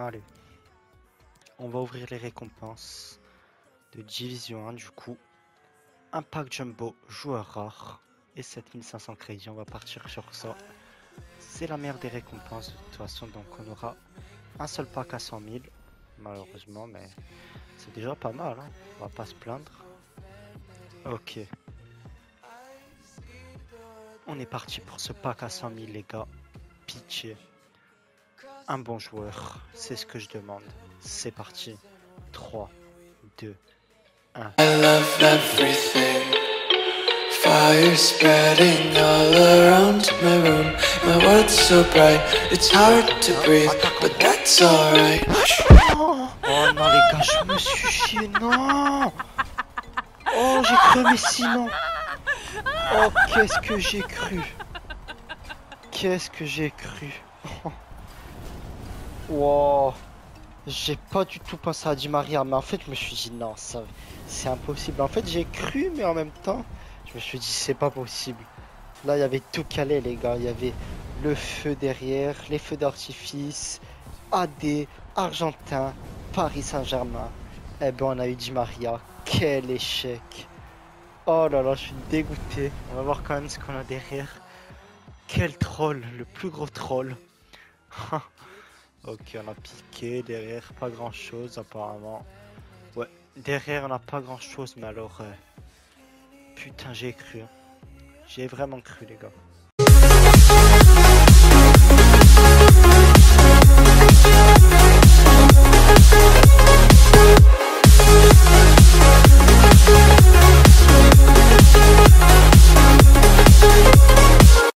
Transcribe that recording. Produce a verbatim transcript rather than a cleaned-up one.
Allez. On va ouvrir les récompenses de Division un du coup. Un pack jumbo joueur rare et sept mille cinq cents crédits. On va partir sur ça. C'est la meilleure des récompenses de toute façon. Donc on aura un seul pack à cent mille. Malheureusement, mais c'est déjà pas mal. Hein. On va pas se plaindre. Ok. On est parti pour ce pack à cent mille les gars. Pitié. Un bon joueur. C'est ce que je demande. C'est parti. trois, deux, un. I love everything. Fire spreading all around my room. My world's so bright, it's hard to breathe, but that's alright. Oh, oh non les gars, je me suis chié, non. Oh, j'ai cru, mais sinon. Oh, qu'est-ce que j'ai cru. Qu'est-ce que j'ai cru. Oh. Wow. J'ai pas du tout pensé à Di Maria, mais en fait je me suis dit non, ça c'est impossible. En fait j'ai cru, mais en même temps je me suis dit c'est pas possible. Là il y avait tout calé les gars, il y avait le feu derrière, les feux d'artifice, A D, Argentin, Paris Saint-Germain. Eh ben on a eu Di Maria, quel échec. Oh là là, je suis dégoûté. On va voir quand même ce qu'on a derrière. Quel troll, le plus gros troll. Ok, on a piqué derrière, pas grand chose apparemment. Ouais, derrière on a pas grand chose, mais alors. Euh... Putain, j'ai cru. Hein. J'ai vraiment cru, les gars.